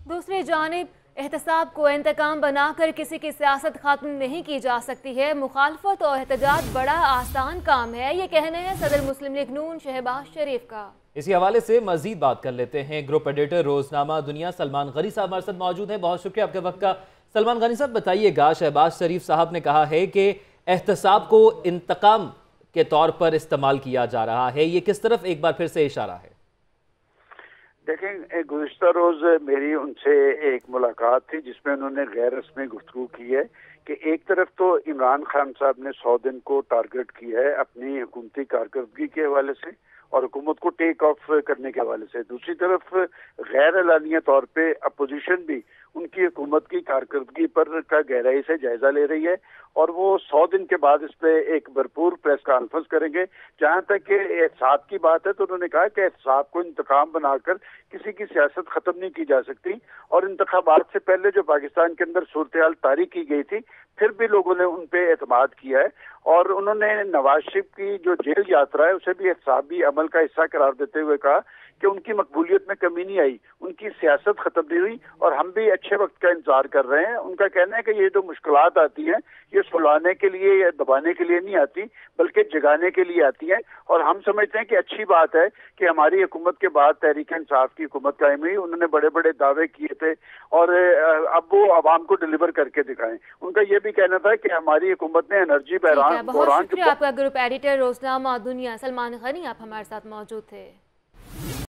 दूसरी जानिब एहतसाब को इंतकाम बनाकर किसी की सियासत खत्म नहीं की जा सकती है। मुखालफत और एहतजाज बड़ा आसान काम है, ये कहना है सदर मुस्लिम लीग नून शहबाज शरीफ का। इसी हवाले से मजीद बात कर लेते हैं। ग्रुप एडिटर रोजनामा दुनिया सलमान गनी साहब हमारे साथ मौजूद हैं। बहुत शुक्रिया आपके वक्त का। सलमान गनी साहब, बताइएगा, शहबाज शरीफ साहब ने कहा है कि एहतसाब को इंतकाम के तौर पर इस्तेमाल किया जा रहा है, ये किस तरफ एक बार फिर से इशारा है? देखें, गुज़िश्ता रोज मेरी उनसे एक मुलाकात थी जिसमें उन्होंने गैर रस्मी गुफ्तगू की है कि एक तरफ तो इमरान खान साहब ने 100 दिन को टारगेट किया है अपनी हुकूमती कारकर्दगी के हवाले से और हुकूमत को टेक ऑफ करने के हवाले से। दूसरी तरफ गैर एलानिया तौर पे अपोजिशन भी उनकी हुकूमत की कारकर्दगी पर का गहराई से जायजा ले रही है और वो 100 दिन के बाद इस पे एक भरपूर प्रेस कॉन्फ्रेंस करेंगे। जहां तक कि एहतसाब की बात है तो उन्होंने कहा कि एहतसाब को इंतकाम बनाकर किसी की सियासत खत्म नहीं की जा सकती और इंतखाबात से पहले जो पाकिस्तान के अंदर सूरत हाल तारी की गई थी फिर भी लोगों ने उन पे एतमाद किया है और उन्होंने नवाज शरीफ की जो जेल यात्रा है उसे भी एहतसाबी अमल का हिस्सा करार देते हुए कहा कि उनकी मकबूलियत में कमी नहीं आई, उनकी सियासत खत्म नहीं हुई और हम भी अच्छे वक्त का इंतजार कर रहे हैं। उनका कहना है कि ये जो मुश्किलात आती हैं ये सुलाने के लिए या दबाने के लिए नहीं आती बल्कि जगाने के लिए आती हैं और हम समझते हैं कि अच्छी बात है कि हमारी हुकूमत के बाद तहरीक इंसाफ की हुकूमत कायम हुई। उन्होंने बड़े बड़े दावे किए थे और अब वो आवाम को डिलीवर करके दिखाएं। उनका ये भी कहना था कि हमारी हुकूमत ने एनर्जी बहरान। बहुत शुक्रिया आपका। ग्रुप एडिटर रोजनामा दुनिया सलमान गनी आप हमारे साथ मौजूद थे।